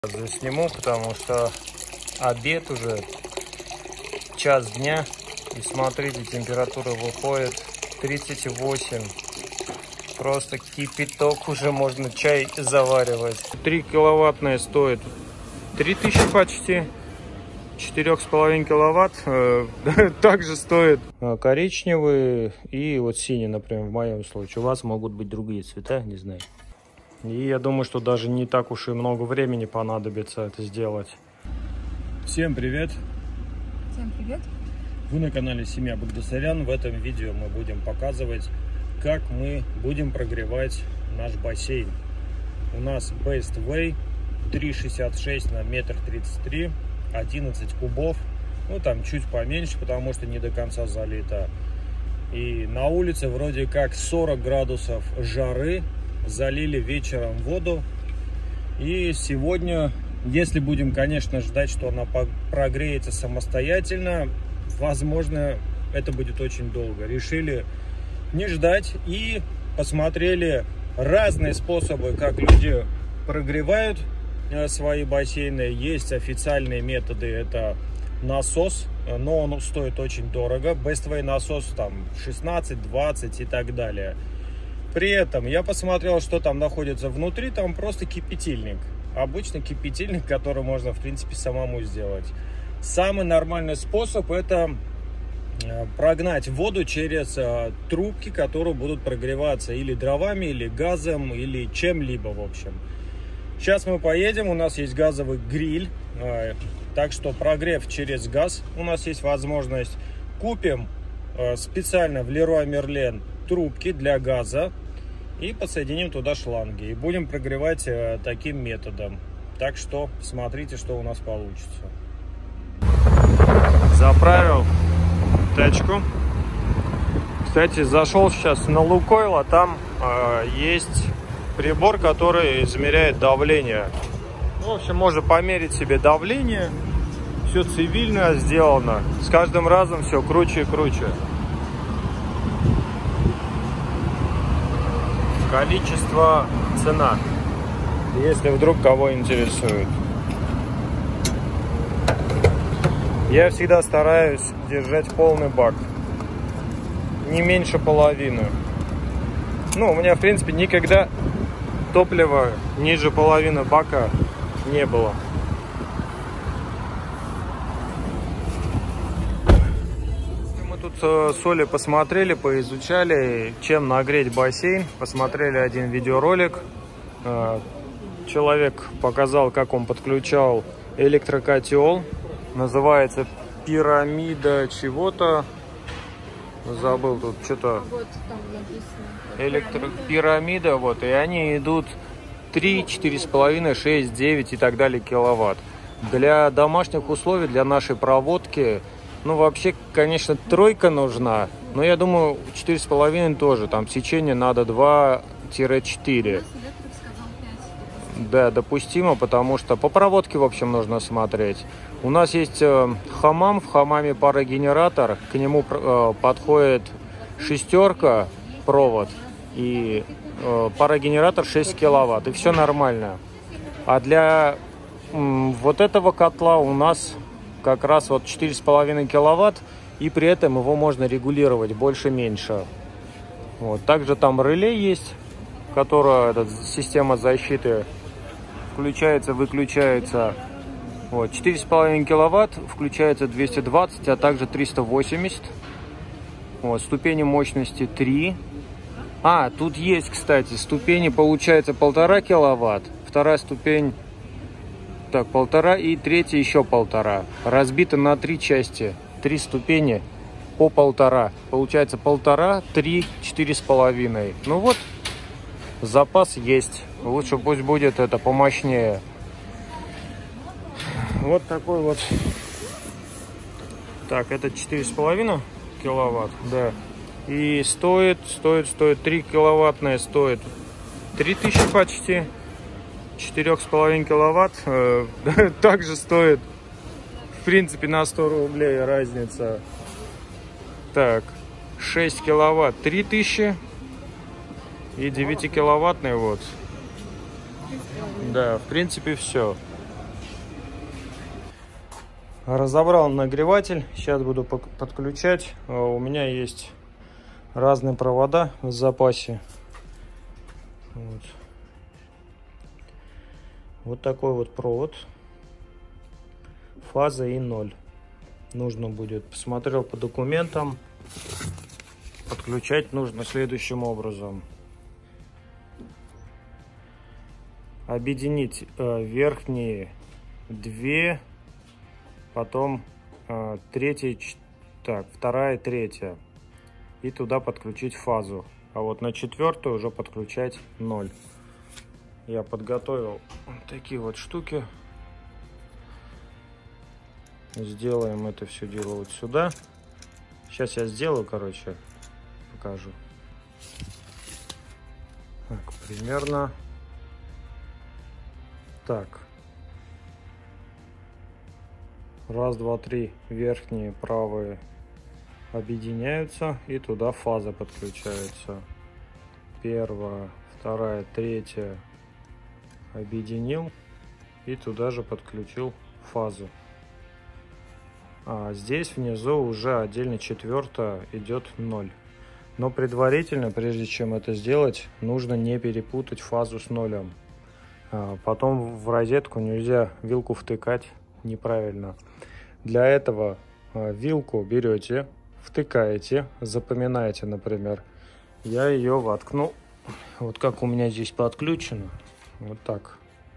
Засниму, потому что обед уже, час дня, и смотрите, температура выходит 38. Просто кипяток, уже можно чай заваривать. 3 киловаттная стоит 3000 почти. 4,5 киловатт также стоит коричневый и вот синий, например, в моем случае. У вас могут быть другие цвета, не знаю. И я думаю, что даже не так уж и много времени понадобится это сделать. Всем привет! Всем привет! Вы на канале Семья Багдасарян. В этом видео мы будем показывать, как мы будем прогревать наш бассейн. У нас Best Way 3,66 на 1,33 м, 11 кубов. Ну там чуть поменьше, потому что не до конца залито. И на улице вроде как 40 градусов жары. Залили вечером воду. И сегодня, если будем, конечно, ждать, что она прогреется самостоятельно, возможно, это будет очень долго. Решили не ждать и посмотрели разные способы, как люди прогревают свои бассейны. Есть официальные методы, это насос, но он стоит очень дорого. Best Way насос там 16, 20 и так далее. При этом я посмотрел, что там находится внутри, там просто кипятильник. Обычный кипятильник, который можно, в принципе, самому сделать. Самый нормальный способ — это прогнать воду через трубки, которые будут прогреваться или дровами, или газом, или чем-либо, в общем. Сейчас мы поедем, у нас есть газовый гриль, так что прогрев через газ у нас есть возможность. Купим специально в Leroy Merlin трубки для газа и подсоединим туда шланги. И будем прогревать таким методом. Так что смотрите, что у нас получится. Заправил тачку. Кстати, зашел сейчас на Лукойл, а там есть прибор, который измеряет давление. В общем, можно померить себе давление. Все цивильно сделано. С каждым разом все круче и круче. Количество, цена, если вдруг кого интересует. Я всегда стараюсь держать полный бак, не меньше половины. Ну, у меня, в принципе, никогда топлива ниже половины бака не было. С Олей посмотрели, поизучали, чем нагреть бассейн. Посмотрели один видеоролик. Человек показал, как он подключал электрокотел. Называется пирамида чего-то. Забыл тут что-то. Вот там написано. Пирамида, вот. И они идут 3, 4,5, 6, 9 и так далее киловатт. Для домашних условий, для нашей проводки, ну, вообще, конечно, тройка нужна, но я думаю, 4,5 тоже. Там сечение надо 2-4. Да, допустимо, потому что по проводке, в общем, нужно смотреть. У нас есть хамам, в хамаме парогенератор, к нему подходит шестерка провод и парогенератор 6 киловатт, и все нормально. А для вот этого котла у нас как раз вот 4,5 киловатт, и при этом его можно регулировать больше-меньше. Вот. Также там реле есть, которая, система защиты, включается, выключается. Вот. 4,5 киловатт, включается 220, а также 380. Вот. Ступени мощности 3. Тут есть, кстати, ступени, получается 1,5 киловатт, вторая ступень, так, 1,5, и третья еще 1,5. Разбито на 3 части. 3 ступени по 1,5. Получается 1,5, 3, 4,5. Ну вот, запас есть. Лучше пусть будет это помощнее. Вот такой вот. Так, это 4,5 киловатт, да. И стоит 3 киловаттная, стоит 3000 почти. 4,5 киловатт также стоит, в принципе, на 100 рублей разница. Так, 6 киловатт 3000 и 9 киловаттный вот. Да, в принципе, все. разобрал нагреватель. Сейчас буду подключать. У меня есть разные провода в запасе. Вот такой вот провод. Фаза и 0. Нужно будет, посмотрел по документам, подключать нужно следующим образом. Объединить верхние две, потом третья, так, вторая, третья. И туда подключить фазу. А вот на четвертую уже подключать 0. Я подготовил вот такие вот штуки. Сделаем это все дело вот сюда. Сейчас я сделаю, короче, покажу. Так, примерно так. Раз, два, три. Верхние правые объединяются, и туда фаза подключается. Первая, вторая, третья объединил, и туда же подключил фазу. А здесь внизу уже отдельно четвертая идет 0. Но предварительно, прежде чем это сделать, нужно не перепутать фазу с 0. Потом в розетку нельзя вилку втыкать неправильно. Для этого вилку берете, втыкаете, запоминаете, например. Я ее воткну, вот как у меня здесь подключено, вот так.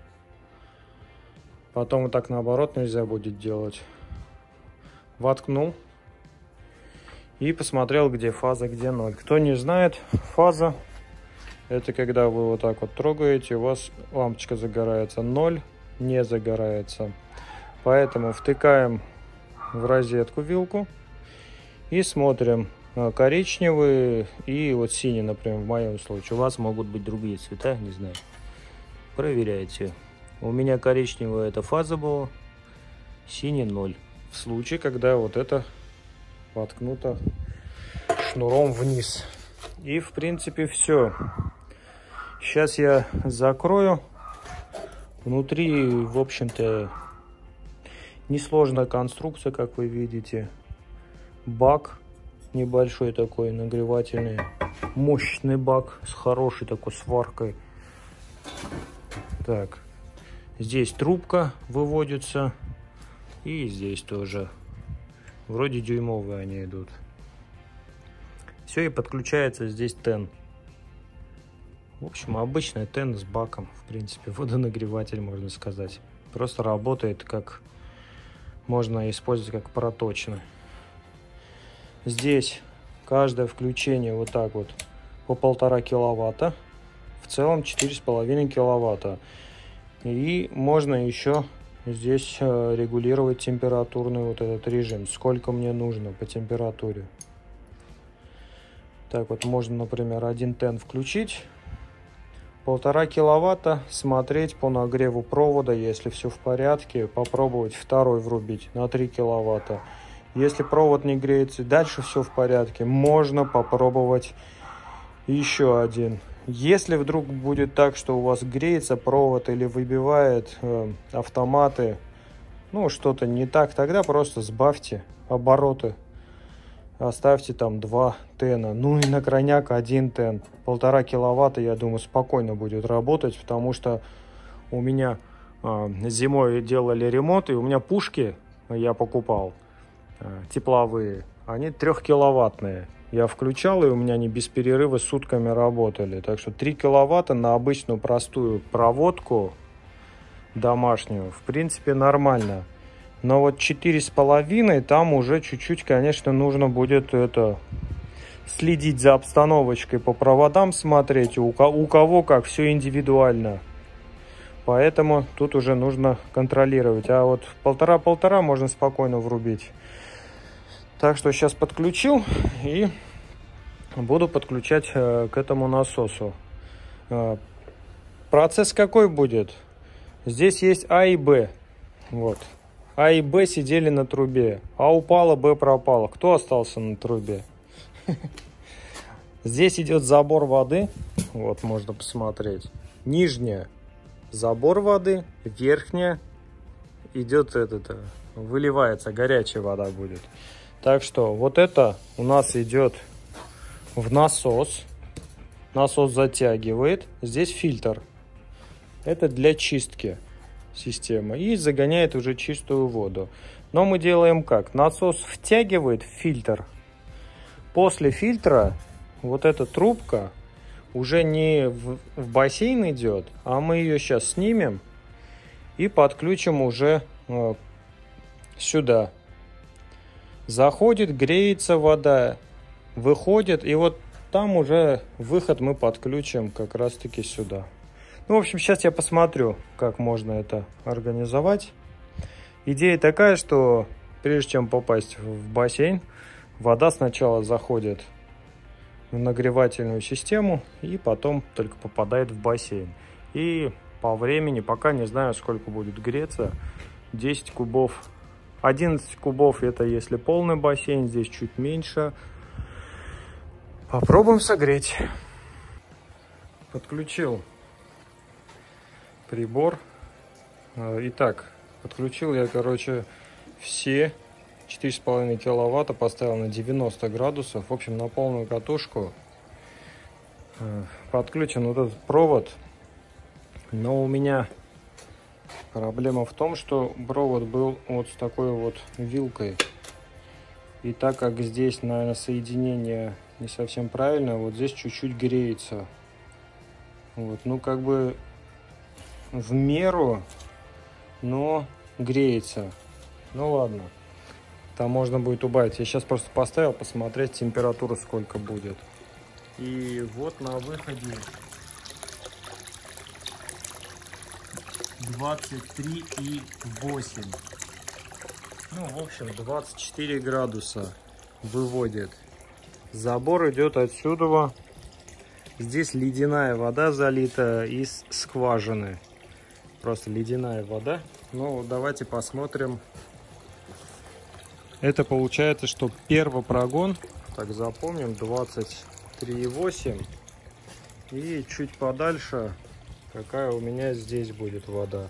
Потом вот так наоборот нельзя будет делать. Воткнул и посмотрел, где фаза, где 0. Кто не знает, фаза — это когда вы вот так вот трогаете, у вас лампочка загорается. 0 не загорается. Поэтому втыкаем в розетку вилку и смотрим. Коричневый и вот синий, например, в моем случае. У вас могут быть другие цвета, не знаю. Проверяйте. У меня коричневый — это фаза была, синий — 0. В случае, когда вот это воткнуто шнуром вниз. И в принципе все. Сейчас я закрою. Внутри, в общем-то, несложная конструкция, как вы видите. Бак небольшой такой, нагревательный. Мощный бак с хорошей такой сваркой. Так. Здесь трубка выводится. И здесь тоже. Вроде дюймовые они идут. Все, и подключается здесь тен. В общем, обычный тен с баком. В принципе, водонагреватель, можно сказать. Просто работает как... Можно использовать как проточный. Здесь каждое включение вот так вот по 1,5 киловатта. В целом 4,5 киловатта. И можно еще здесь регулировать температурный вот этот режим. Сколько мне нужно по температуре. Так вот, можно, например, один тен включить. 1,5 киловатта. Смотреть по нагреву провода. Если все в порядке, попробовать второй врубить на 3 киловатта. Если провод не греется, дальше все в порядке, можно попробовать еще один. Если вдруг будет так, что у вас греется провод или выбивает автоматы, ну что-то не так, тогда просто сбавьте обороты. Оставьте там 2 тена. Ну и на крайняк 1 тен. 1,5 киловатта, я думаю, спокойно будет работать, потому что у меня зимой делали ремонт, и у меня пушки я покупал. Тепловые, они 3-киловаттные. Я включал, и у меня они без перерыва сутками работали. Так что 3 киловатта на обычную простую проводку домашнюю, в принципе, нормально. Но вот 4,5, там уже чуть-чуть, конечно, нужно будет это следить за обстановочкой, по проводам смотреть, у кого как, все индивидуально. Поэтому тут уже нужно контролировать. А вот 1,5 можно спокойно врубить. Так что сейчас подключил и буду подключать к этому насосу. Процесс какой будет? Здесь есть А и Б. Вот. А и Б сидели на трубе. А упало, Б пропало. Кто остался на трубе? Здесь идет забор воды. Вот, можно посмотреть. Нижняя забор воды, верхняя идет выливается, горячая вода будет. Так что вот это у нас идет в насос. Насос затягивает. Здесь фильтр. Это для чистки системы. И загоняет уже чистую воду. Но мы делаем как? Насос втягивает в фильтр. После фильтра вот эта трубка уже не в бассейн идет, а мы ее сейчас снимем и подключим уже сюда. Заходит, греется вода, выходит, и вот там уже выход мы подключим как раз таки сюда. Ну, в общем, сейчас я посмотрю, как можно это организовать. Идея такая, что прежде чем попасть в бассейн, вода сначала заходит в нагревательную систему и потом только попадает в бассейн. И по времени, пока не знаю, сколько будет греться, 10 кубов. 11 кубов это если полный бассейн, здесь чуть меньше. Попробуем согреть. Подключил прибор. Итак, подключил я, все 4,5 киловатта, поставил на 90 градусов. В общем, на полную катушку. Подключен вот этот провод. Но у меня проблема в том, что провод был вот с такой вот вилкой. И так как здесь, наверное, соединение не совсем правильно, вот здесь чуть-чуть греется. Вот, ну как бы в меру, но греется. Ну ладно, там можно будет убавить. Я сейчас просто поставил посмотреть температуру сколько будет. И вот на выходе 23,8. Ну, в общем, 24 градуса выводит. Забор идет отсюда. Здесь ледяная вода залита из скважины. Просто ледяная вода. Ну, давайте посмотрим. Это получается, что первый прогон, так запомним, 23,8. И чуть подальше, какая у меня здесь будет вода.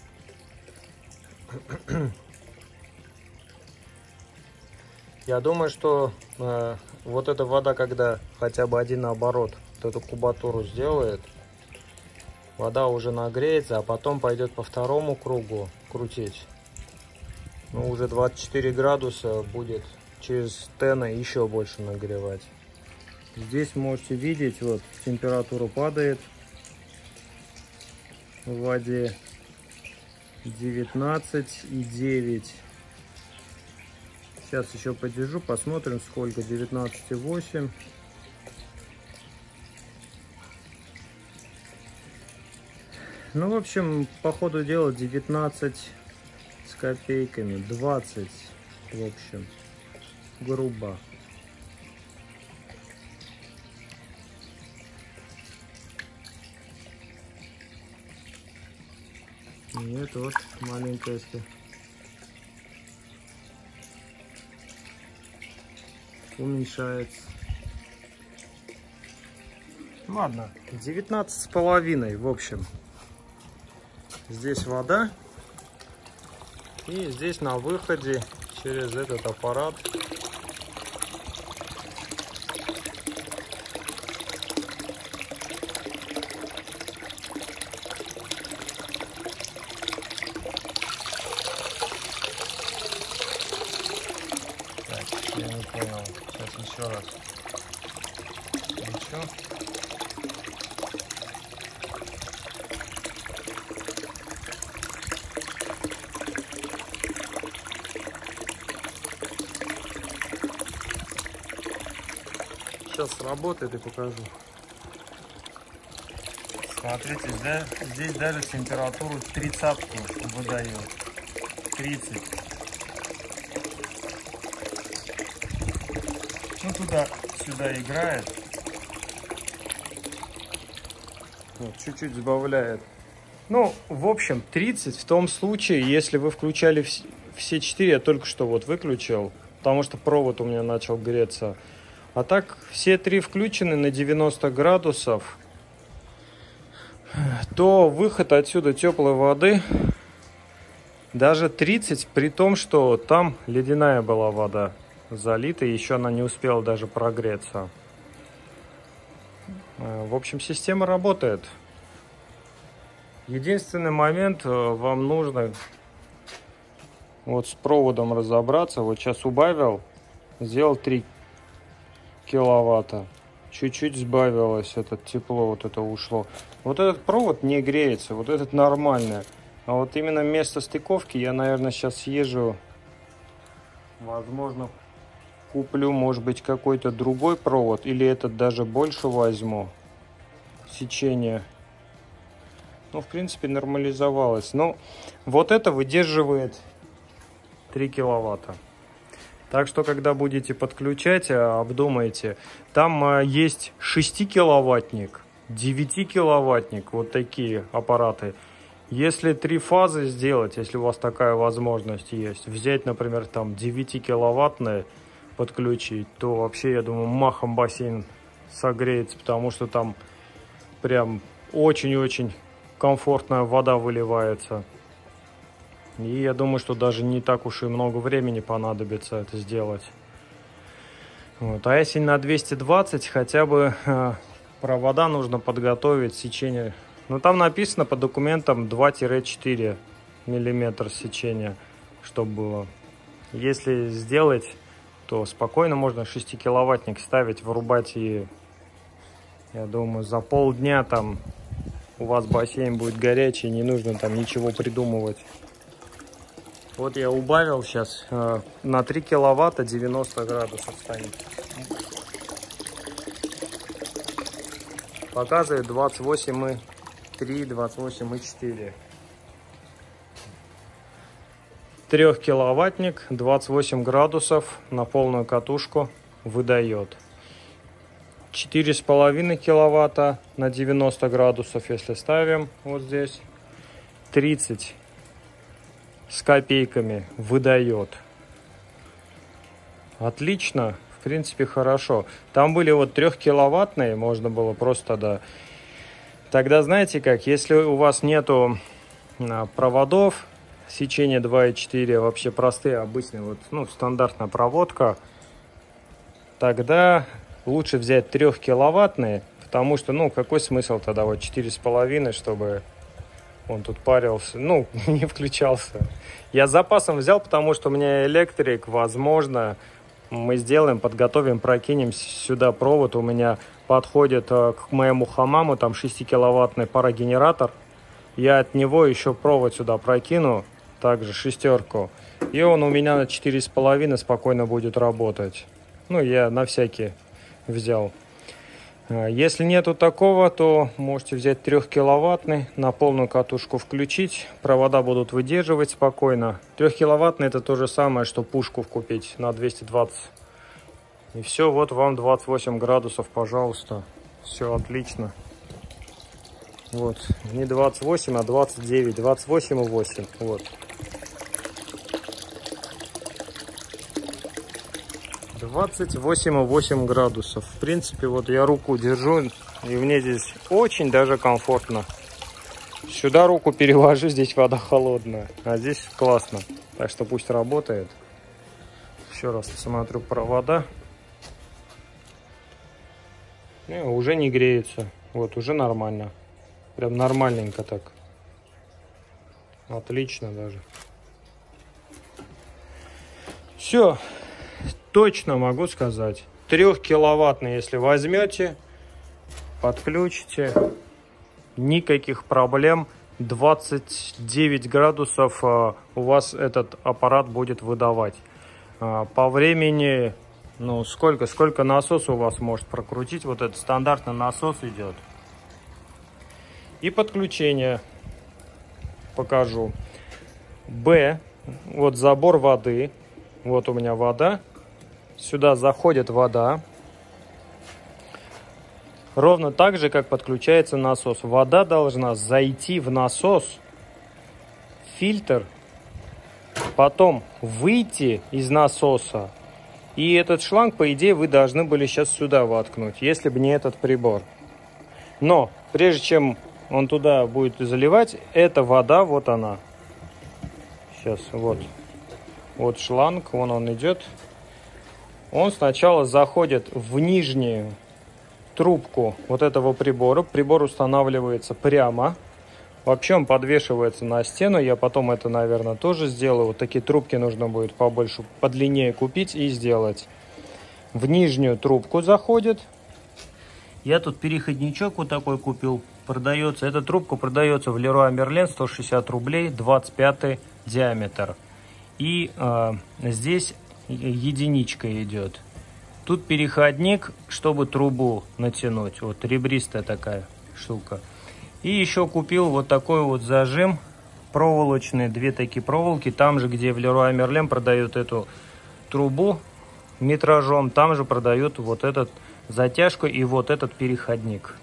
Я думаю, что вот эта вода, когда хотя бы один оборот, вот эту кубатуру сделает, вода уже нагреется, а потом пойдет по второму кругу крутить. Ну, уже 24 градуса будет через тена еще больше нагревать. Здесь можете видеть, вот температура падает в воде 19,9. Сейчас еще подержу, посмотрим сколько. 19,8. Ну, в общем, по ходу дела 19 с копейками. 20, в общем, грубо. Нет, вот маленькая, если уменьшается. Ладно, 19,5, в общем. Здесь вода. И здесь на выходе через этот аппарат я не понял. Сейчас еще раз. Еще. Сейчас сработает и покажу. Смотрите, да, здесь даже температуру 30 выдает. 30. Ну, туда-сюда играет. Вот, чуть-чуть сбавляет. Ну, в общем, 30 в том случае, если вы включали все 4, я только что вот выключил, потому что провод у меня начал греться. А так, все 3 включены на 90 градусов, то выход отсюда теплой воды Даже 30, при том, что там ледяная была вода залита, еще она не успела даже прогреться. В общем, система работает. Единственный момент, вам нужно вот с проводом разобраться. Вот сейчас убавил, сделал 3 киловатта. Чуть-чуть сбавилось, это тепло, вот это ушло. Вот этот провод не греется, вот этот нормальный. А вот именно место стыковки я, наверное, сейчас съезжу. Возможно, куплю, может быть, какой-то другой провод. Или этот даже больше возьму. Сечение. Ну, в принципе, нормализовалось. Но вот это выдерживает 3 киловатта. Так что, когда будете подключать, обдумайте. Там есть 6-киловаттник, 9-киловаттник. Вот такие аппараты. Если 3 фазы сделать, если у вас такая возможность есть, взять, например, там 9-киловаттные, подключить, то вообще, я думаю, махом бассейн согреется, потому что там прям очень-очень комфортная вода выливается. И я думаю, что даже не так уж и много времени понадобится это сделать. Вот. А если на 220, хотя бы провода нужно подготовить, сечение. Ну, там написано по документам 2-4 миллиметра сечения, чтобы было. Если сделать, то спокойно можно 6-киловаттник ставить, вырубать, и я думаю, за полдня там у вас бассейн будет горячий, не нужно там ничего придумывать. Вот я убавил сейчас на 3 киловатта 90 градусов станет. Показывает 28,3, 28,4. 3-киловаттник, 28 градусов на полную катушку выдает. 4,5 киловатта на 90 градусов, если ставим вот здесь, 30 с копейками выдает. Отлично, в принципе, хорошо. Там были вот 3-киловаттные, можно было просто, да. Тогда знаете как, если у вас нету проводов, сечение 2,4, вообще простые, обычные, вот, ну, стандартная проводка, тогда лучше взять 3-киловаттные, потому что, ну, какой смысл тогда вот 4,5, чтобы он тут парился, ну, не включался. Я с запасом взял, потому что у меня электрик, возможно, мы сделаем, подготовим, прокинем сюда провод. У меня подходит к моему хамаму, там 6-киловаттный парогенератор. Я от него еще провод сюда прокину, также 6-ку. И он у меня на 4,5 спокойно будет работать. Ну, я на всякий взял. Если нету такого, то можете взять 3-киловаттный, на полную катушку включить. Провода будут выдерживать спокойно. 3-киловаттный это то же самое, что пушку купить на 220. И все, вот вам 28 градусов, пожалуйста. Все отлично. Вот, не 28, а 29, 28,8. Вот. 28,8 градусов. В принципе, вот я руку держу, и мне здесь очень даже комфортно. Сюда руку перевожу, здесь вода холодная, а здесь классно. Так что пусть работает. Еще раз смотрю провода. Уже не греется. Вот, уже нормально. Прям нормальненько так. Отлично даже. Все. Точно могу сказать. 3-киловаттный, если возьмете, подключите, никаких проблем. 29 градусов у вас этот аппарат будет выдавать. По времени, ну, сколько насос у вас может прокрутить. Вот этот стандартный насос идет. И подключение покажу. Вот забор воды. Вот у меня вода. Сюда заходит вода. Ровно так же, как подключается насос. Вода должна зайти в насос, фильтр, потом выйти из насоса. И этот шланг, по идее, вы должны были сейчас сюда воткнуть, если бы не этот прибор. Но прежде чем он туда будет заливать, эта вода, вот она. Сейчас, вот. Вот шланг, вон он идет. Он сначала заходит в нижнюю трубку вот этого прибора. Прибор устанавливается прямо. Вообще он подвешивается на стену. Я потом это, наверное, тоже сделаю. Вот такие трубки нужно будет побольше, подлиннее купить и сделать. В нижнюю трубку заходит. Я тут переходничок вот такой купил. Продается. Эта трубка продается в Leroy Merlin, 160 рублей, 25 диаметр. И здесь единичка идет. Тут переходник, чтобы трубу натянуть. Вот ребристая такая штука. И еще купил вот такой вот зажим проволочный. Две такие проволоки. Там же, где в Leroy Merlin продают эту трубу метражом, там же продают вот этот затяжку и вот этот переходник.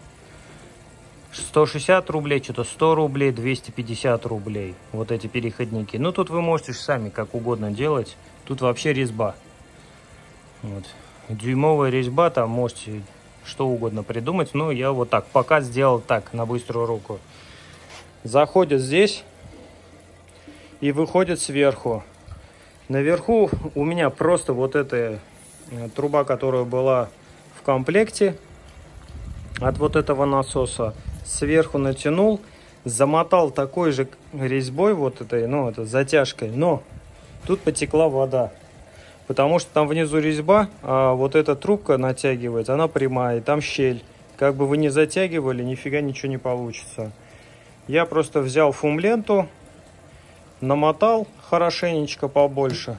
160 рублей, что-то 100 рублей, 250 рублей. Вот эти переходники. Ну, тут вы можете сами как угодно делать. Тут вообще резьба. Вот. Дюймовая резьба, там можете что угодно придумать. Ну, я вот так, пока сделал так, на быструю руку. Заходит здесь и выходит сверху. Наверху у меня просто вот эта труба, которая была в комплекте от вот этого насоса. Сверху натянул, замотал такой же резьбой, вот этой, ну, это затяжкой, но тут потекла вода. Потому что там внизу резьба, а вот эта трубка натягивается, она прямая, и там щель. Как бы вы ни затягивали, нифига ничего не получится. Я просто взял фум-ленту, намотал хорошенечко побольше.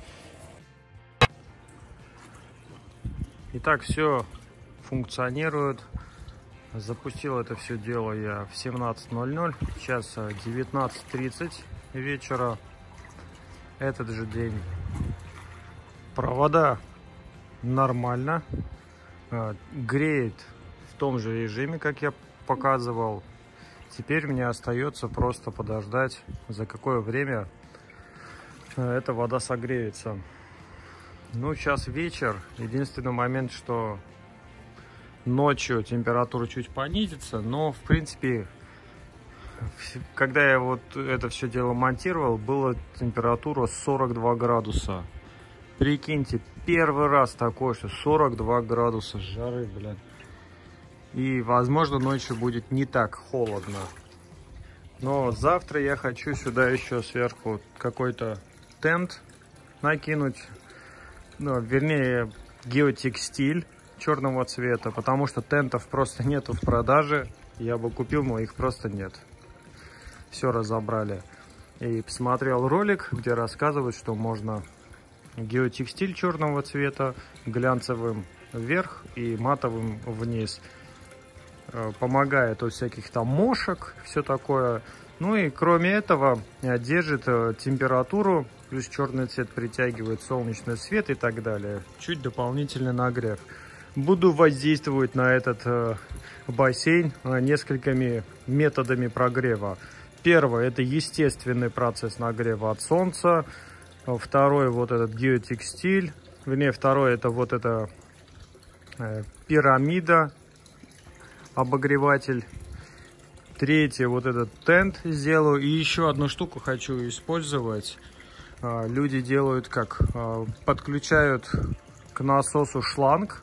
Итак, все функционирует. Запустил это все дело я в 17:00. Сейчас 19:30 вечера. Этот же день. Провода нормально. Греет в том же режиме, как я показывал. Теперь мне остается просто подождать, за какое время эта вода согреется. Ну, сейчас вечер. Единственный момент, что ночью температура чуть понизится, но в принципе, когда я вот это все дело монтировал, была температура 42 градуса. Прикиньте, первый раз такое, что 42 градуса жары, блядь. И, возможно, ночью будет не так холодно. Но завтра я хочу сюда еще сверху какой-то тент накинуть. Ну, вернее, геотекстиль черного цвета, потому что тентов просто нету в продаже. Я бы купил, но их просто нет. Все разобрали. И посмотрел ролик, где рассказывают, что можно геотекстиль черного цвета глянцевым вверх и матовым вниз. Помогает от всяких там мошек, все такое. Ну и кроме этого держит температуру, плюс черный цвет притягивает солнечный свет и так далее. Чуть дополнительный нагрев. Буду воздействовать на этот бассейн несколькими методами прогрева. Первое — это естественный процесс нагрева от солнца. Второй — вот этот геотекстиль. Вернее, второй — это вот эта пирамида, обогреватель. Третье — вот этот тент сделаю. И еще одну штуку хочу использовать. Люди делают как? Подключают к насосу шланг.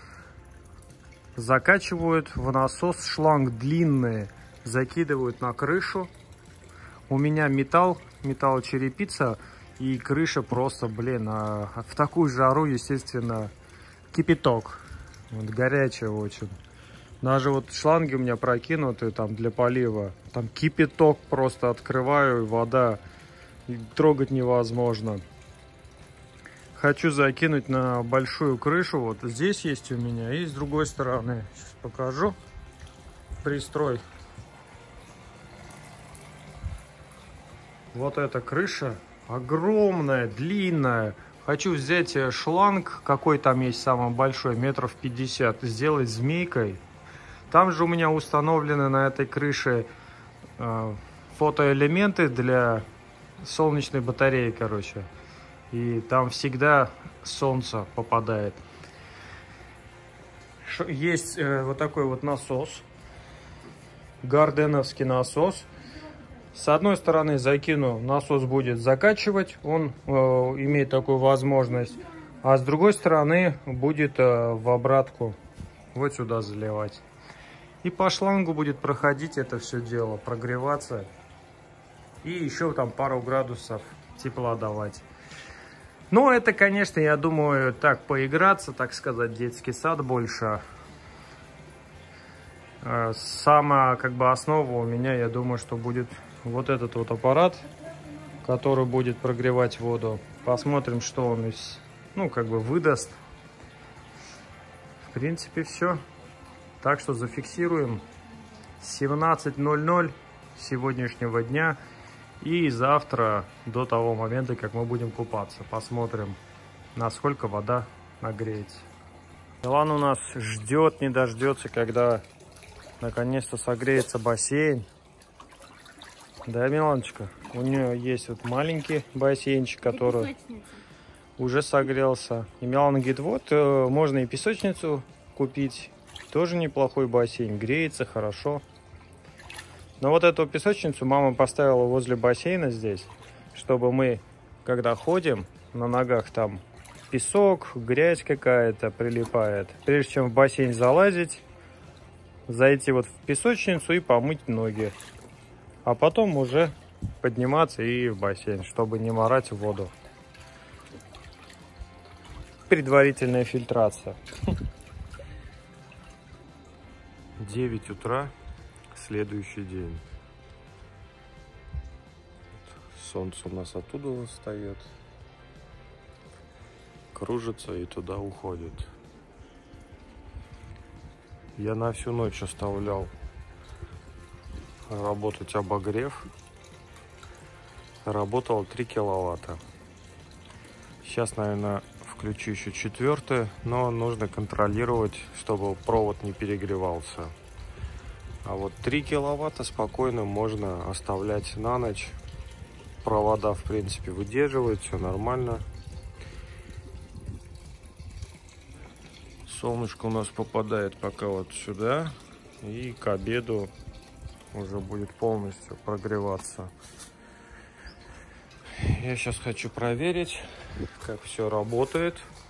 Закачивают в насос шланг длинный, закидывают на крышу. У меня металлочерепица, и крыша просто, блин, в такую жару, естественно, кипяток. Вот, горячая очень. Даже вот шланги у меня прокинуты там для полива. Там кипяток просто открываю, и вода, и трогать невозможно. Хочу закинуть на большую крышу. Вот здесь есть у меня, и с другой стороны. Сейчас покажу. Пристрой. Вот эта крыша огромная, длинная. Хочу взять шланг, какой там есть самый большой, метров 50, сделать змейкой. Там же у меня установлены на этой крыше фотоэлементы для солнечной батареи, короче. И там всегда солнце попадает. Есть вот такой вот насос. Гарденовский насос. С одной стороны закину, насос будет закачивать, он имеет такую возможность. А с другой стороны будет в обратку вот сюда заливать. И по шлангу будет проходить это все дело, прогреваться. И еще там пару градусов тепла давать. Но это, конечно, я думаю, так поиграться, так сказать, детский сад больше. Самая как бы основа у меня, я думаю, что будет вот этот вот аппарат, который будет прогревать воду. Посмотрим, что он из, ну, как бы выдаст. В принципе, все. Так что зафиксируем 17:00 сегодняшнего дня. И завтра, до того момента, как мы будем купаться, посмотрим, насколько вода нагреется. Милан у нас ждет, не дождется, когда наконец-то согреется бассейн. Да, Миланочка? У нее есть вот маленький бассейнчик, который уже согрелся. И Милана говорит, вот, можно и песочницу купить. Тоже неплохой бассейн, греется хорошо. Но вот эту песочницу мама поставила возле бассейна здесь, чтобы мы, когда ходим, на ногах там песок, грязь какая-то прилипает. Прежде чем в бассейн залазить, зайти вот в песочницу и помыть ноги. А потом уже подниматься и в бассейн, чтобы не морать воду. Предварительная фильтрация. 9 утра, следующий день. Солнце у нас оттуда встает, кружится и туда уходит. Я на всю ночь оставлял работать обогрев. Работал 3 киловатта. Сейчас, наверное, включу еще 4, но нужно контролировать, чтобы провод не перегревался. А вот 3 киловатта спокойно можно оставлять на ночь. Провода, в принципе, выдерживают, все нормально. Солнышко у нас попадает пока вот сюда. И к обеду уже будет полностью прогреваться. Я сейчас хочу проверить, как все работает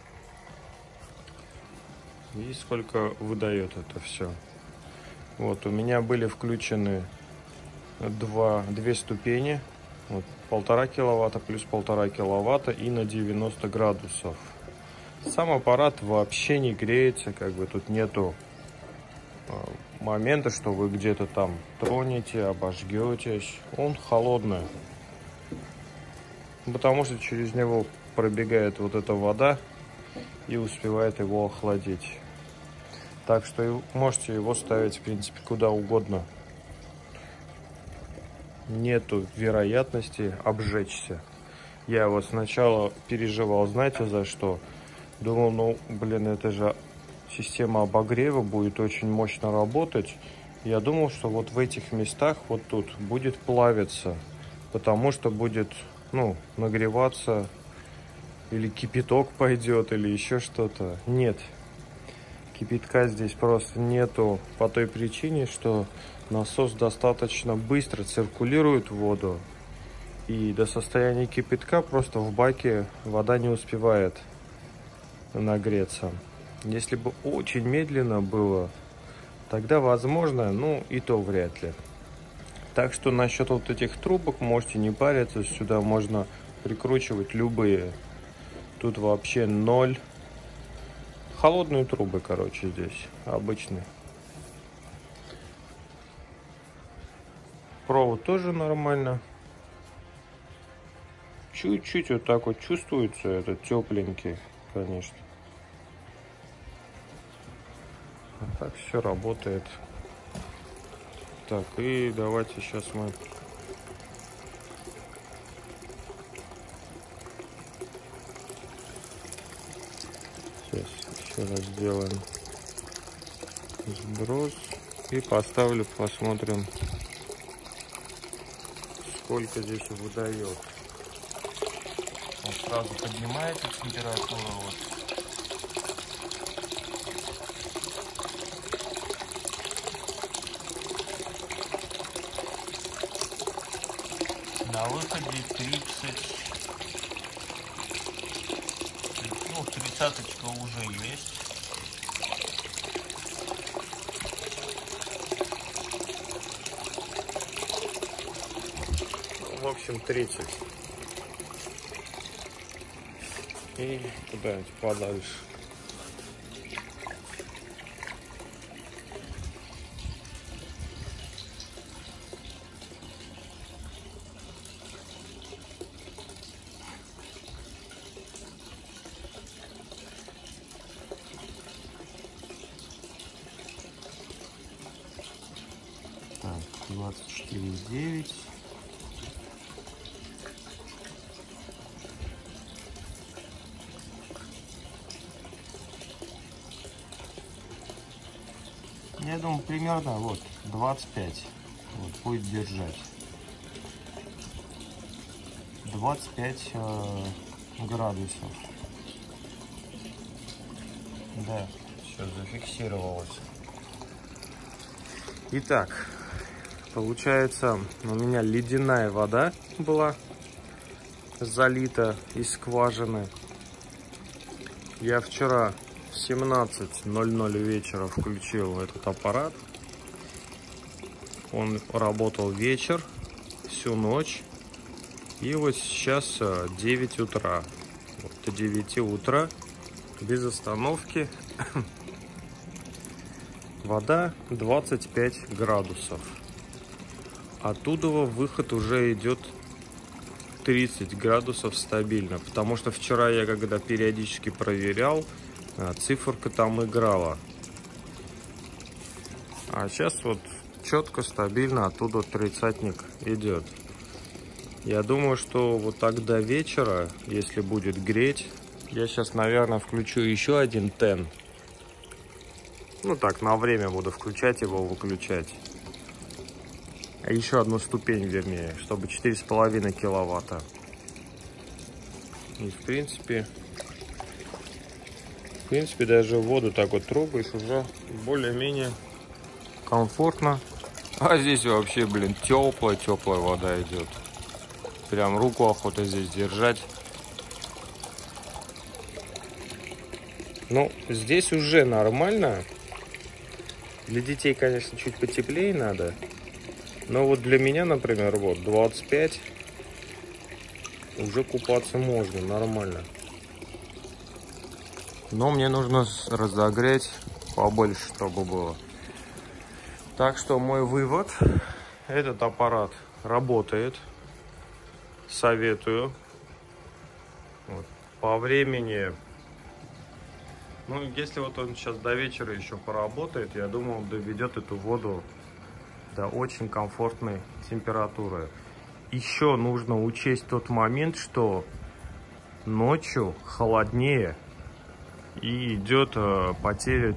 и сколько выдает это все. Вот у меня были включены две ступени, вот, 1,5 киловатта плюс 1,5 киловатта и на 90 градусов. Сам аппарат вообще не греется, как бы тут нету момента, что вы где-то там тронете, обожгетесь. Он холодный, потому что через него пробегает вот эта вода и успевает его охладить. Так что можете его ставить, в принципе, куда угодно. Нету вероятности обжечься. Я вот сначала переживал, знаете, за что? Думал, ну, блин, это же система обогрева будет очень мощно работать. Я думал, что вот в этих местах, вот тут, будет плавиться. Потому что будет, ну, нагреваться, или кипяток пойдет, или еще что-то. Нет. Кипятка здесь просто нету по той причине, что насос достаточно быстро циркулирует воду. И до состояния кипятка просто в баке вода не успевает нагреться. Если бы очень медленно было, тогда возможно, ну и то вряд ли. Так что насчет вот этих трубок можете не париться, сюда можно прикручивать любые. Тут вообще 0. Холодные трубы, короче, здесь обычные. Провод тоже нормально. Чуть-чуть вот так вот чувствуется, этот тепленький, конечно. А так все работает. Так, и давайте сейчас мы еще раз сделаем сброс и поставлю, посмотрим, сколько здесь выдает. Он сразу поднимается температура. Вот. На выходе 30. Ну, 30-очка уже есть. В общем, 30. И куда-нибудь подальше. Так, 24,9. Я думаю, примерно вот 25 вот, будет держать. 25 градусов. Да, все зафиксировалось. Итак, получается, у меня ледяная вода была залита из скважины. Я вчера в 17:00 вечера включил этот аппарат. Он работал вечер, всю ночь. И вот сейчас 9 утра. Вот до 9 утра без остановки. Вода 25 градусов. Оттуда выход уже идет 30 градусов стабильно. Потому что вчера я когда периодически проверял, циферка там играла. А сейчас вот четко, стабильно оттуда тридцатник идет. Я думаю, что вот так до вечера, если будет греть, я сейчас, наверное, включу еще один тен. Ну так, на время буду включать его, выключать. Еще одну ступень, вернее, чтобы 4,5 киловатта. И в принципе, даже воду так вот трогаешь, уже более-менее комфортно. А здесь вообще, блин, теплая вода идет. Прям руку охота здесь держать. Ну, здесь уже нормально. Для детей, конечно, чуть потеплее надо. Но вот для меня, например, вот 25. Уже купаться можно, нормально. Но мне нужно разогреть побольше, чтобы было. Так что мой вывод. Этот аппарат работает. Советую. Вот. По времени, ну, если вот он сейчас до вечера еще поработает, я думаю, он доведет эту воду до очень комфортной температуры. Еще нужно учесть тот момент, что ночью холоднее и идет потеря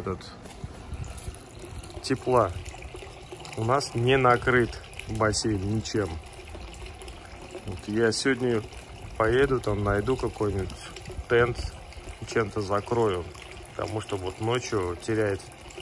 тепла. У нас не накрыт бассейн ничем. Вот я сегодня поеду, там найду какой-нибудь тент, чем-то закрою, потому что вот ночью теряет.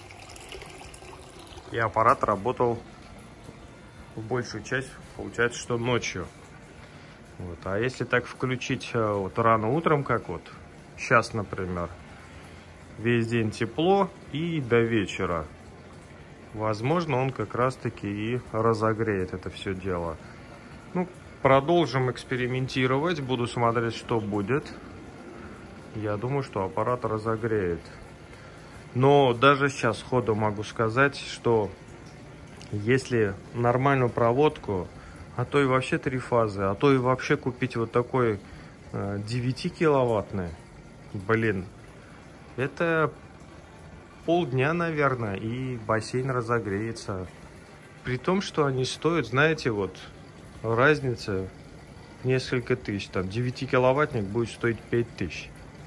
И аппарат работал в большую часть, получается, что ночью. Вот. А если так включить вот рано утром, как вот сейчас, например, весь день тепло и до вечера, возможно, он как раз-таки и разогреет это все дело. Ну, продолжим экспериментировать, буду смотреть, что будет. Я думаю, что аппарат разогреет. Но даже сейчас сходу могу сказать, что если нормальную проводку, а то и вообще 3 фазы, а то и вообще купить вот такой 9-киловаттный, блин, это полдня, наверное, и бассейн разогреется. При том, что они стоят, знаете, вот разница несколько тысяч. Там 9-киловаттник будет стоить 5000.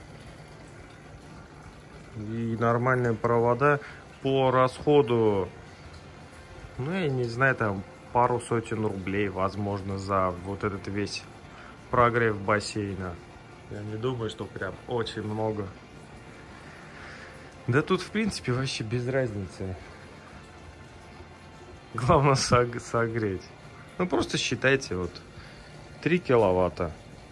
И нормальные провода по расходу, ну, я не знаю, там пару сотен рублей, возможно, за вот этот весь прогрев бассейна. Я не думаю, что прям очень много. Да тут, в принципе, вообще без разницы. Главное согреть. Ну, просто считайте, вот 3 киловатта.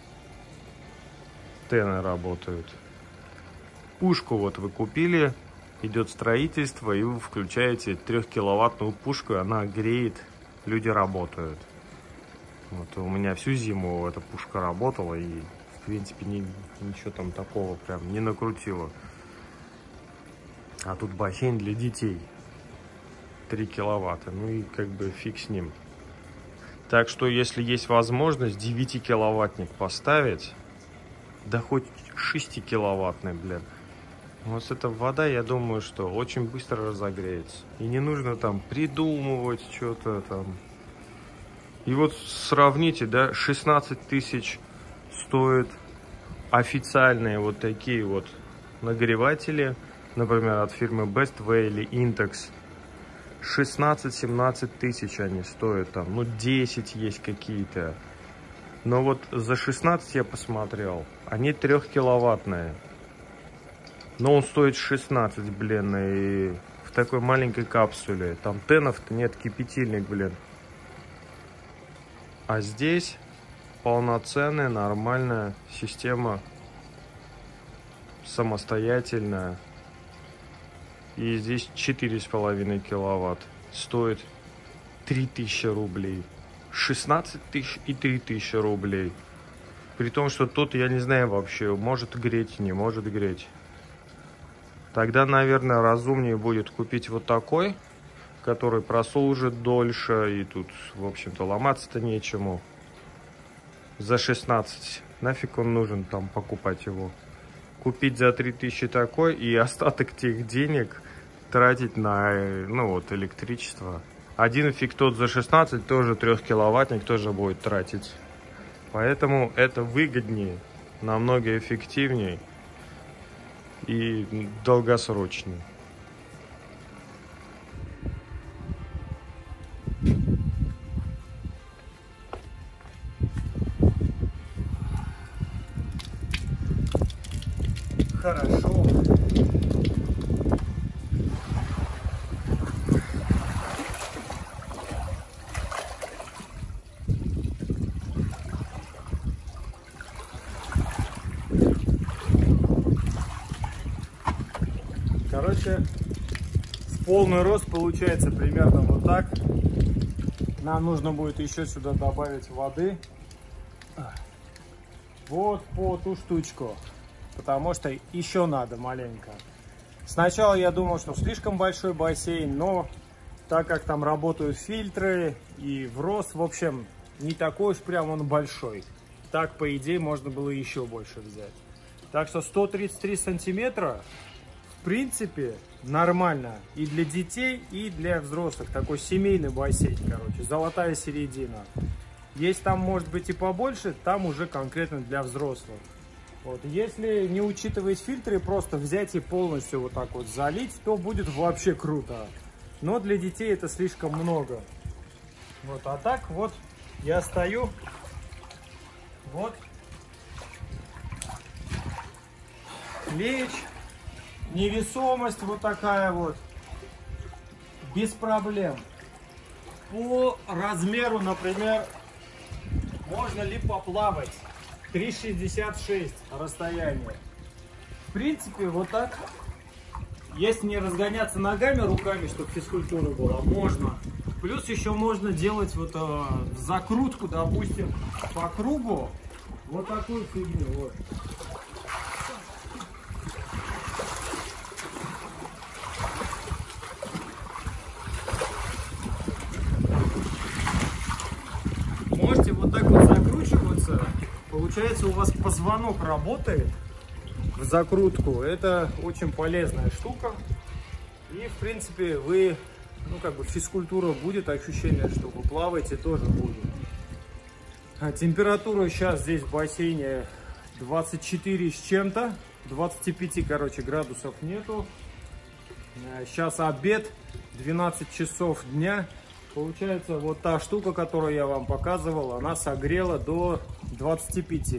Тены работают. Пушку вот вы купили, идет строительство, и вы включаете 3-киловаттную пушку, и она греет, люди работают. Вот у меня всю зиму эта пушка работала, и в принципе ничего там такого прям не накрутило. А тут бассейн для детей. 3 киловатта, ну и как бы фиг с ним. Так что если есть возможность 9-киловаттник поставить, да хоть 6-киловаттный, блин. Вот эта вода, я думаю, что очень быстро разогреется. И не нужно там придумывать что-то там. И вот сравните, да, 16 тысяч стоят официальные вот такие вот нагреватели, например, от фирмы Bestway или Intex. 16-17 тысяч они стоят там, ну 10 есть какие-то. Но вот за 16 я посмотрел, они 3-киловаттные. Но он стоит 16, блин, и в такой маленькой капсуле. Там тенов-то нет, кипятильник, блин. А здесь полноценная, нормальная система, самостоятельная. И здесь 4,5 киловатт. Стоит 3000 рублей. 16 тысяч и 3000 рублей. При том, что тот, я не знаю вообще, может греть, не может греть. Тогда, наверное, разумнее будет купить вот такой, который прослужит дольше. И тут, в общем-то, ломаться-то нечему. За 16. Нафиг он нужен там покупать его. Купить за 3000 такой и остаток тех денег тратить на, ну вот, электричество. Один фиг тот за 16, тоже 3-киловаттник тоже будет тратить. Поэтому это выгоднее, намного эффективнее и долгосрочнее. Хорошо. Короче, в полный рост получается примерно вот так. Нам нужно будет еще сюда добавить воды. Вот по ту штучку. Потому что еще надо маленько. Сначала я думал, что слишком большой бассейн, но так как там работают фильтры и врос, в общем, не такой уж прям он большой. Так, по идее, можно было еще больше взять. Так что 133 сантиметра, в принципе, нормально. И для детей, и для взрослых. Такой семейный бассейн, короче, золотая середина. Есть там, может быть, и побольше, там уже конкретно для взрослых. Вот. Если не учитывать фильтры, просто взять и полностью вот так вот залить, то будет вообще круто. Но для детей это слишком много. Вот. А так вот я стою. Вот. Лечь. Невесомость вот такая вот. Без проблем. По размеру, например, можно ли поплавать. 3,66 расстояние. В принципе, вот так. Если не разгоняться ногами, руками, чтобы физкультура была, можно. Плюс еще можно делать вот закрутку, допустим, по кругу. Вот такую фигню. Вот. Можете вот так вот закручиваться. Получается, у вас позвонок работает в закрутку. Это очень полезная штука. И, в принципе, вы, ну, как бы физкультура будет, ощущение, что вы плаваете, тоже будет. А температура сейчас здесь в бассейне 24 с чем-то. 25, короче, градусов нету. Сейчас обед, 12 часов дня. Получается, вот та штука, которую я вам показывал, она согрела до 25.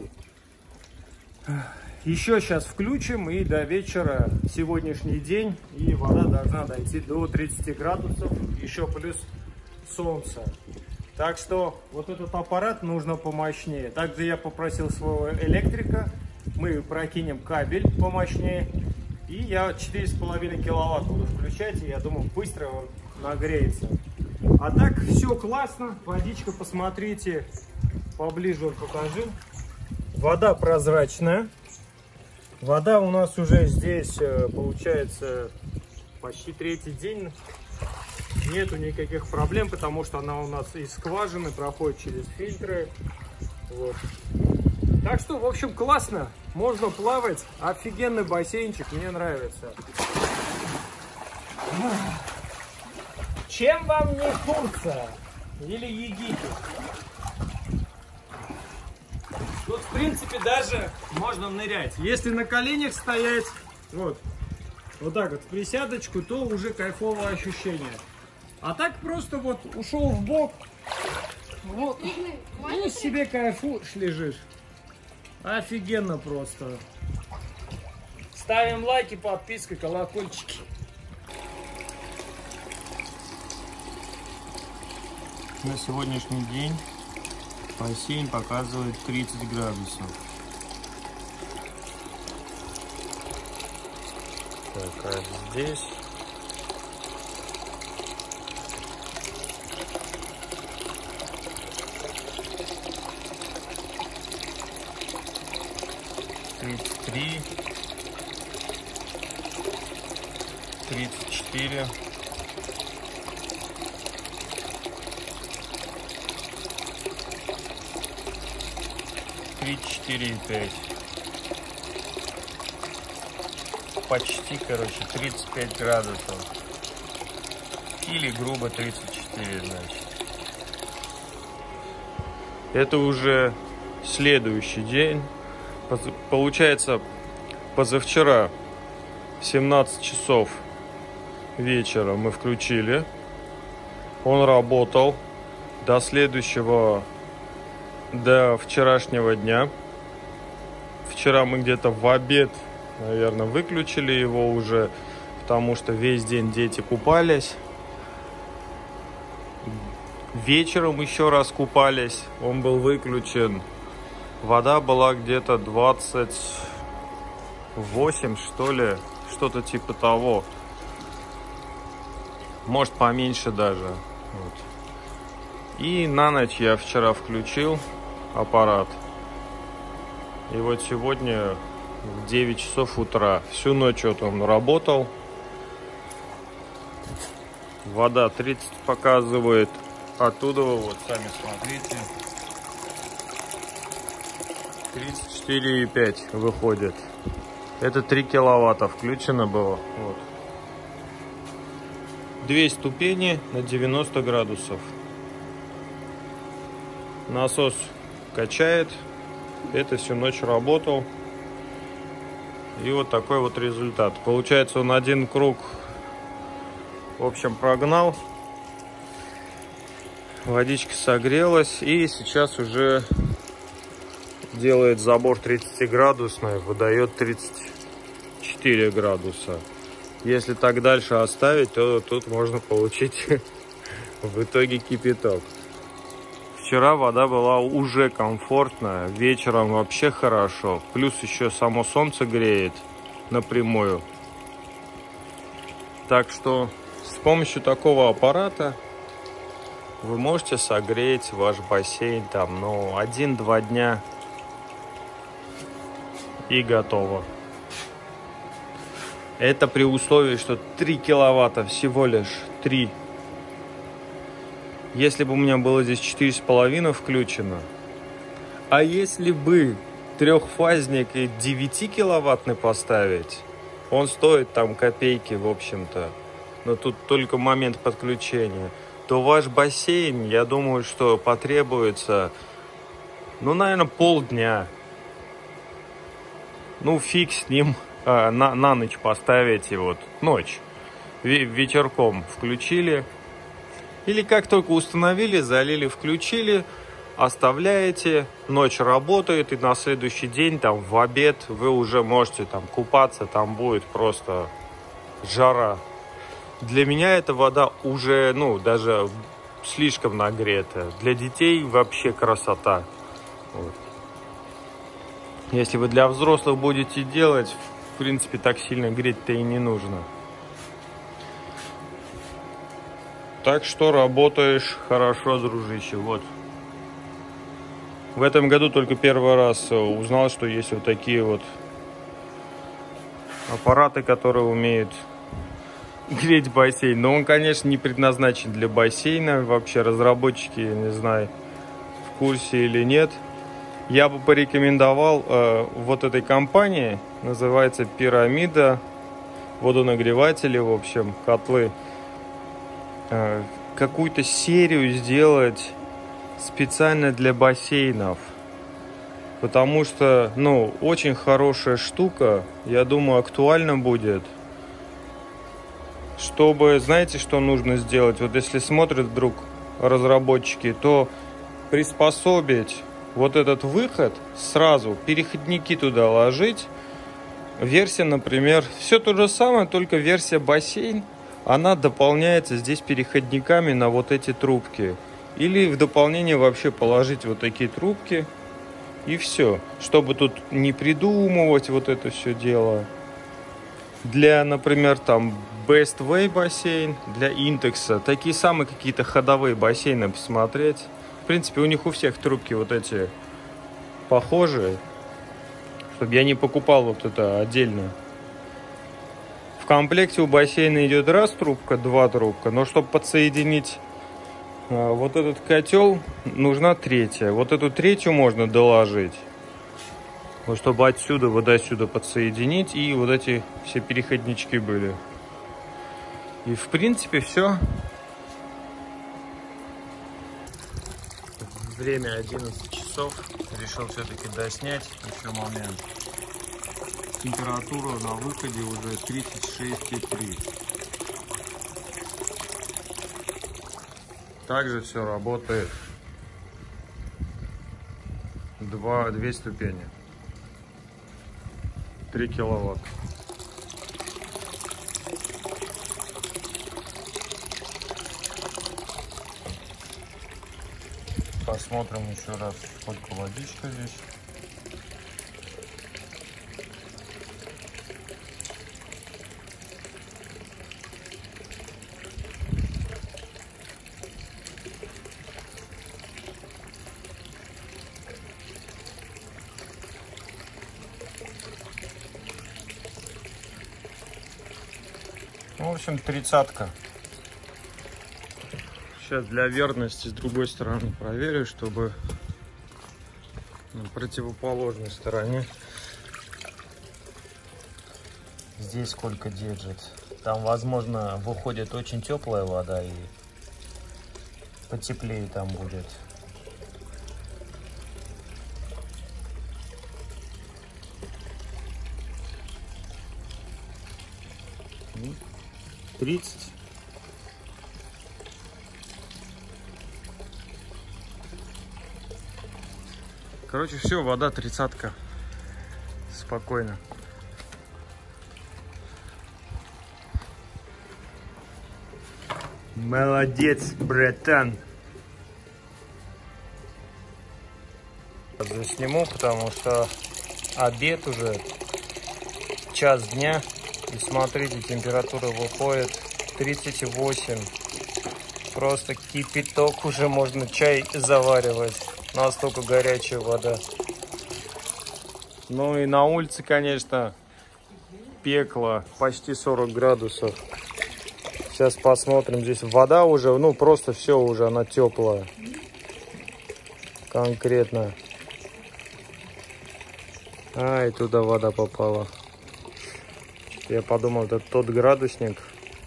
Еще сейчас включим, и до вечера сегодняшний день, и вода должна дойти до 30 градусов, еще плюс солнце. Так что вот этот аппарат нужно помощнее. Также я попросил своего электрика. Мы прокинем кабель помощнее. И я 4,5 киловатт буду включать. И я думаю, быстро он нагреется. А так все классно. Водичка, посмотрите. Поближе покажу. Вода прозрачная. Вода у нас уже здесь, получается, почти третий день. Нету никаких проблем, потому что она у нас из скважины, проходит через фильтры. Вот. Так что, в общем, классно. Можно плавать. Офигенный бассейнчик, мне нравится. Чем вам не Турция или Египет? Тут, в принципе, даже можно нырять. Если на коленях стоять, вот так вот в присядочку, то уже кайфовое ощущение. А так просто вот ушел в бок, вот, и себе кайфуешь, лежишь. Офигенно просто. Ставим лайки, подписка, колокольчики. На сегодняшний день бассейн показывает 30 градусов. Так, а здесь... три, 34, 34,5. Почти, короче, 35 градусов. Или грубо 34, значит. Это уже следующий день. Получается, позавчера в 17 часов вечера мы включили. Он работал до вчерашнего дня. Вчера мы где-то в обед, наверное, выключили его уже, потому что весь день дети купались. Вечером еще раз купались, он был выключен. Вода была где-то 28, что ли, что-то типа того. Может, поменьше даже. Вот. И на ночь я вчера включил аппарат. И вот сегодня в 9 часов утра. Всю ночь вот он работал. Вода 30 показывает. Оттуда вот, сами смотрите. 34,5 выходит. Это 3 киловатта включено было. Вот. 2 ступени на 90 градусов. Насос качает. Это всю ночь работал. И вот такой вот результат. Получается, он один круг, в общем, прогнал. Водичка согрелась. И сейчас уже делает забор 30-градусный, выдает 34 градуса. Если так дальше оставить, то тут можно получить в итоге кипяток. Вчера вода была уже комфортная, вечером вообще хорошо. Плюс еще само солнце греет напрямую. Так что с помощью такого аппарата вы можете согреть ваш бассейн там, 1-2 дня. И готово. Это при условии, что 3 киловатта, всего лишь 3. Если бы у меня было здесь 4,5 включено, а если бы трехфазник и 9 киловаттный поставить, он стоит там копейки, в общем-то, но тут только момент подключения, то ваш бассейн, я думаю, что потребуется, наверное, полдня. Фиг с ним, на ночь поставите, вот, ночь, вечерком включили, или как только установили, залили, включили, оставляете, ночь работает, и на следующий день, там, в обед вы уже можете там купаться, там будет просто жара. Для меня эта вода уже, даже слишком нагретая. Для детей вообще красота. Вот. Если вы для взрослых будете делать, в принципе, так сильно греть-то и не нужно. Так что работаешь хорошо, дружище. Вот. В этом году только первый раз узнал, что есть вот такие вот аппараты, которые умеют греть бассейн. Но он, конечно, не предназначен для бассейна. Вообще разработчики, не знаю, в курсе или нет. Я бы порекомендовал вот этой компании, называется Пирамида, водонагреватели, в общем, котлы, какую-то серию сделать специально для бассейнов. Потому что, ну, очень хорошая штука, я думаю, актуально будет. Чтобы, знаете, что нужно сделать? Вот если смотрят вдруг разработчики, то приспособить вот этот выход сразу, переходники туда ложить. Версия, например, все то же самое, только версия бассейн, она дополняется здесь переходниками на вот эти трубки. Или в дополнение вообще положить вот такие трубки. И все. Чтобы тут не придумывать вот это все дело. Для, например, там Best Way бассейн, для Intex, такие самые какие-то ходовые бассейны посмотреть. В принципе, у них у всех трубки вот эти похожие, чтобы я не покупал вот это отдельно. В комплекте у бассейна идет раз трубка, два трубка, но чтобы подсоединить вот этот котел, нужна третья. Вот эту третью можно доложить, вот чтобы отсюда, вот отсюда подсоединить, и вот эти все переходнички были. И в принципе все. Время 11 часов. Решил все-таки доснять еще момент. Температура на выходе уже 36,3. Также все работает. Две ступени. 3 киловатт. Посмотрим еще раз, сколько водичка здесь. В общем, 30-ка. Сейчас для верности с другой стороны проверю, чтобы на противоположной стороне. Здесь сколько держит. Там, возможно, выходит очень теплая вода и потеплее там будет. Ну, 30. Короче, все, вода 30-ка. Спокойно. Молодец, братан. Засниму, потому что обед уже, час дня. И смотрите, температура выходит 38. Просто кипяток, уже можно чай заваривать. Настолько горячая вода. Ну и на улице, конечно, пекло. Почти 40 градусов. Сейчас посмотрим. Здесь вода уже, ну просто все уже, она теплая. Конкретно. Ай, туда вода попала. Я подумал, это тот градусник.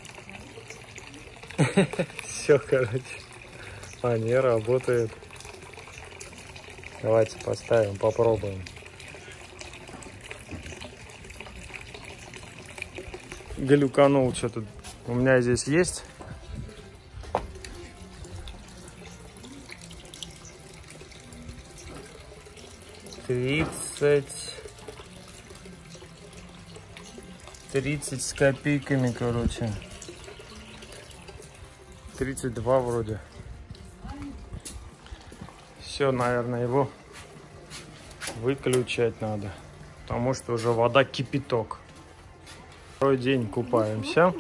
Все, короче. А, не работает. Давайте поставим, попробуем. Глюканул что-то. У меня здесь есть. Тридцать с копейками, короче. 32 вроде. Все, наверное, его выключать надо, потому что уже вода кипяток. Второй день купаемся.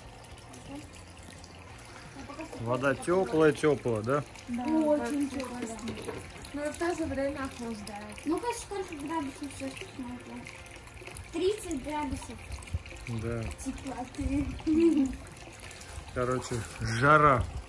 Вода теплая, да? Да, очень теплая. Но в то же время охлаждает. Ну-ка, сколько градусов сейчас посмотрим. 30 градусов Да. теплоты. Короче, жара.